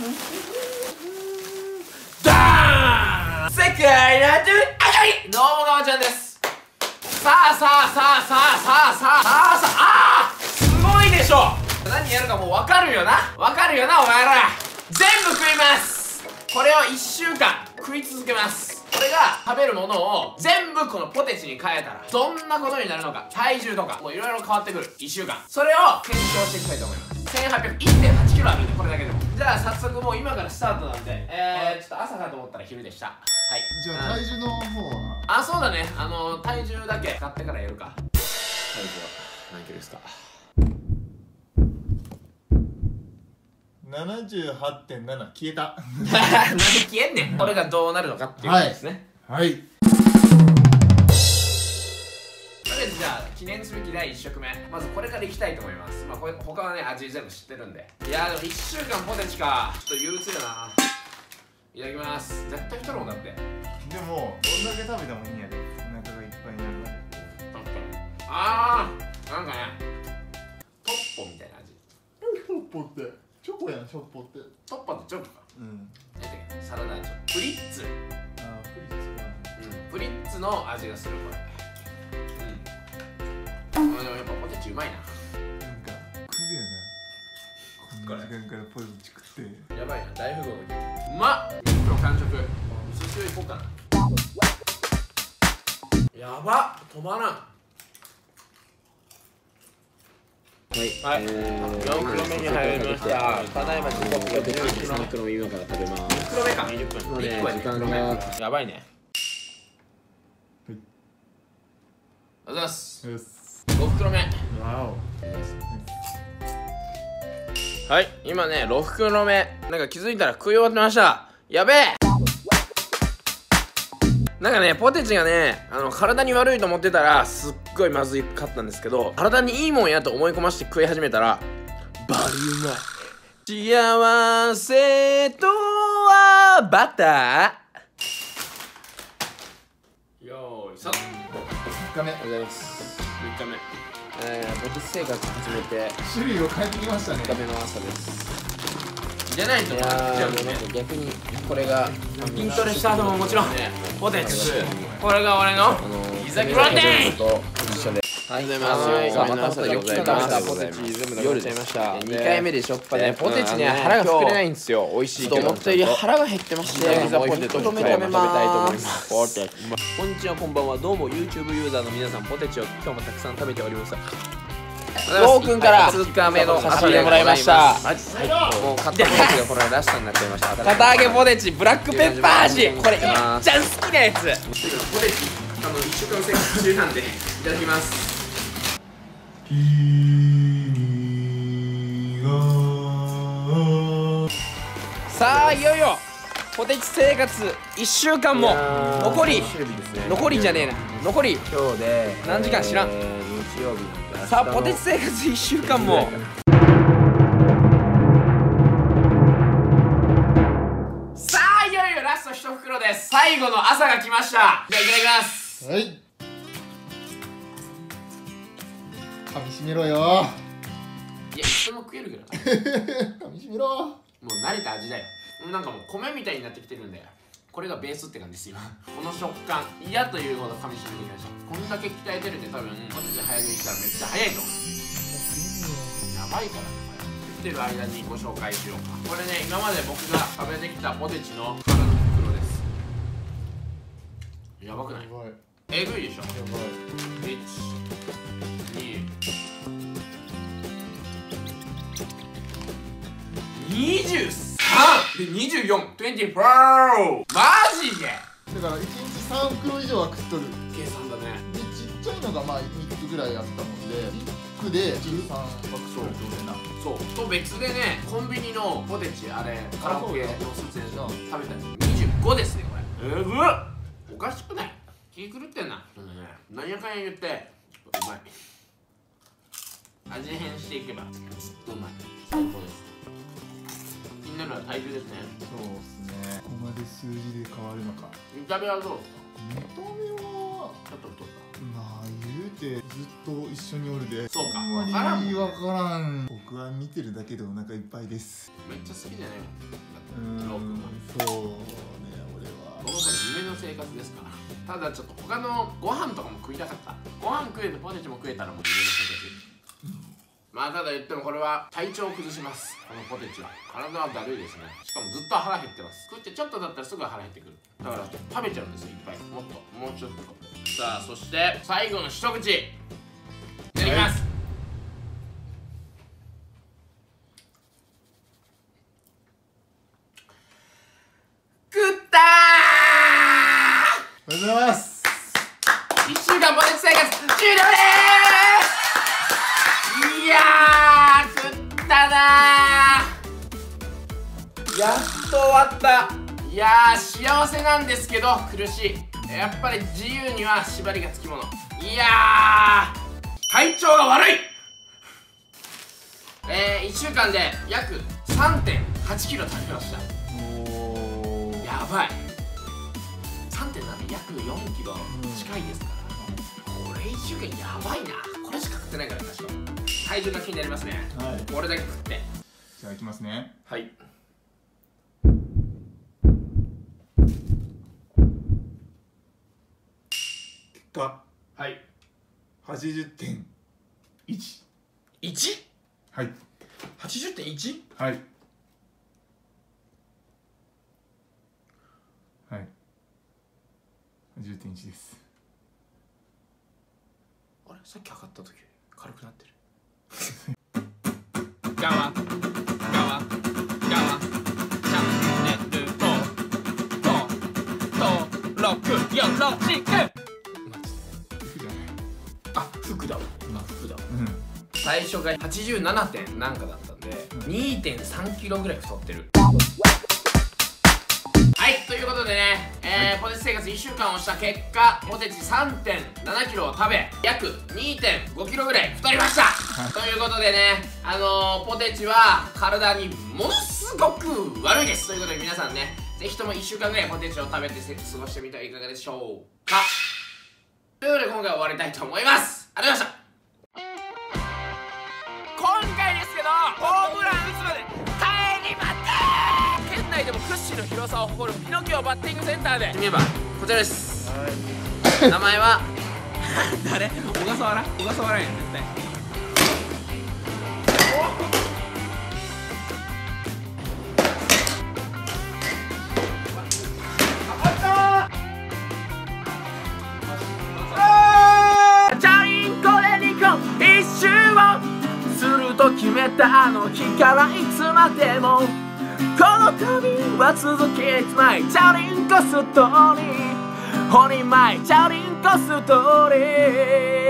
ダーン世界なってどうもガマちゃんです。さあすごいでしょ。何やるかもう分かるよなお前ら。全部食います。これを1週間食い続けます。これが食べるものを全部このポテチに変えたらどんなことになるのか、体重とかもういろいろ変わってくる1週間、それを検証していきたいと思います。1,800、1.8 キロあるんで、これだけでも。じゃあ早速もう今からスタートなんで、ちょっと朝かと思ったら昼でした。はい。 じゃあ体重の方はあ、そうだね、体重だけ買ってからやるか。体重は何キロですか ？78.7 消えた。 なんで消えんねん。これがどうなるのかっていうことですね。 はい。 とりあえずじゃあ記念すべき第1食目、まずこれからいきたいと思います。まあこれ他はね味全部知ってるんで。いやーでも1週間ポテチかちょっと憂鬱だな。いただきます。絶対太るもんだって。 でもどんだけ食べたもいいんやで、お腹がいっぱいになるまで。 あーなんかねトッポみたいな味。 トッポってチョコやん。チョコってトッポってチョコか。 うん。 サラダ味プリッツ。 ああ、プリッツか。 プリッツの味がするこれ。でもやっぱポテチうまいな。 なんかクズやな、こんな時間からポテチ食って。 やばいな、大富豪の気分。うまっ。今日完食。寿司行こうかな。やばっ、止まらん。 はい、 はい、4袋目に入りました。ただいま時刻が 3袋目今から食べます。 2袋目か。20分。 もうね 1個は2袋目。やばいね。 はい。 ありがとうございます。 5 5袋目。 わはい、今ね、6袋目。なんか気づいたら食い終わってました。やべえ。なんかね、ポテチがね、体に悪いと思ってたらすっごいまずかったんですけど、体にいいもんやと思い込まして食い始めたらバリうまい。幸せとはバター。よーい、さっ 3日目。 ありがとうございます。 3日目。 ポテチ生活始めて種類を変えてきましたね。 3日目の朝です。 じゃないといやー、もうなんか逆にこれが筋トレした後ももちろんポテチ。これが俺の居酒屋でと一緒で。はい、ありがとうございます。さあ、また朝でございます。ポテチ全部食べちゃいました。2回目でしょっぱね、ポテチね、腹が膨れないんですよ。美味しいけど思ったより腹が減ってまして、ピザポテト食べたいと思います。こんにちは、こんばんは。どうも YouTube ユーザーの皆さん、ポテチを今日もたくさん食べております。ゴーくんから2日目の差し入れもらいました。もう買ったポテチがこれラストになっちゃいました。堅揚げポテチブラックペッパー味、これいっちゃん好きなやつ。ポテチ1週間生活中なんでいただきます。さあいよいよポテチ生活1週間も残りじゃねえな、残り今日で何時間知らん。 日曜日。 さあポテチ生活1週間もさあいよいよラスト1袋です。最後の朝が来ました。じゃあいただきます。 はい。噛みしめろよ。 いや、いつも食えるけどな。 噛みしめろ。 もう慣れた味だよ。なんかもう米みたいになってきてるんだよ。これがベースって感じです今。この食感嫌というほど噛みしめてきました。こんだけ鍛えてるんで多分ポテチ早食いしたらめっちゃ早いと思う。やばいからねこれ。食ってる間にご紹介しようか。これね、今まで僕が食べてきたポテチの腹の袋です。やばくない？ やばい。 えぐいでしょ。 やばい。 1、2、23で24、24。マジで？ だから1日3袋以上は食っとる。 計算だね。 で、ちっちゃいのがまあ3つぐらいあったもんで、1区で13爆走でな。 そうと別でね、コンビニのポテチあれカラオケの説明の食べたやつ25ですねこれ。えぐっ、おかしくない？気狂ってんな。何やかんや言ってうまい。味変していけばずっとうまい。最高です。気になるのは体重ですね。 そうですね。ここまで数字で変わるのか。 見た目はどう？ 見た目はちょっと太った。 まあ言うてずっと一緒におるで、 そうか、 あんまりわからんもん。 わからん。僕は見てるだけでお腹いっぱいです。 めっちゃ好きじゃないそうね、俺はこの子の夢の生活ですから。ただちょっと他のご飯とかも食いたかった。ご飯食えてポテチも食えたらもう夢の生活。まあただ言ってもこれは体調を崩します。このポテチは体はだるいですね。しかもずっと腹減ってます。食ってちょっとだったらすぐ腹減ってくる。だから食べちゃうんですよ、いっぱい。もうちょっと。さあそして最後の一口いただきます。食ったー。 おはようございます。 1週間ポテチ生活終了でーす。いやー食ったなー。やっと終わった。いやー幸せなんですけど苦しい。やっぱり自由には縛りがつきもの。いやー体調が悪い。1週間で約 3.8 キロ食べました。やばい。 3.7 約4キロ近いですから、これ1週間やばいな。これしか食ってないから確か体重が気になりますね。はい、これだけ食って。 じゃあいきますね。 はい。 結果はい。 80.1。 1？ はい。 80.1？ はいはい、80.1 です。 あれさっき測った時より軽くなってる。ガワチャンネル登録よろしく。あ、服だわ。服だわ。最初が 87. 点なんかだったんで、2.3 キロぐらい太ってる。はい、ということでね、ポテチ生活1週間をした結果、ポテチ 3.7 キロを食べ、約 2.5 キロぐらい太りました。ということでね、ポテチは体にものすごく悪いです。ということで皆さんね、ぜひとも1週間ぐらいポテチを食べて過ごしてみてはいかがでしょうか。ということで今回は終わりたいと思います。ありがとうございました。今回ですけど、ホームラン打つまで帰りまって県内でも屈指の広さを誇るピノキオバッティングセンターで見ればこちらです。名前は誰？小笠原やん絶対。チャリンコで2個一周をすると決めたあの日からいつまでもこの旅は続き It's my チャリンコストーリー Only my チャリンコストーリー。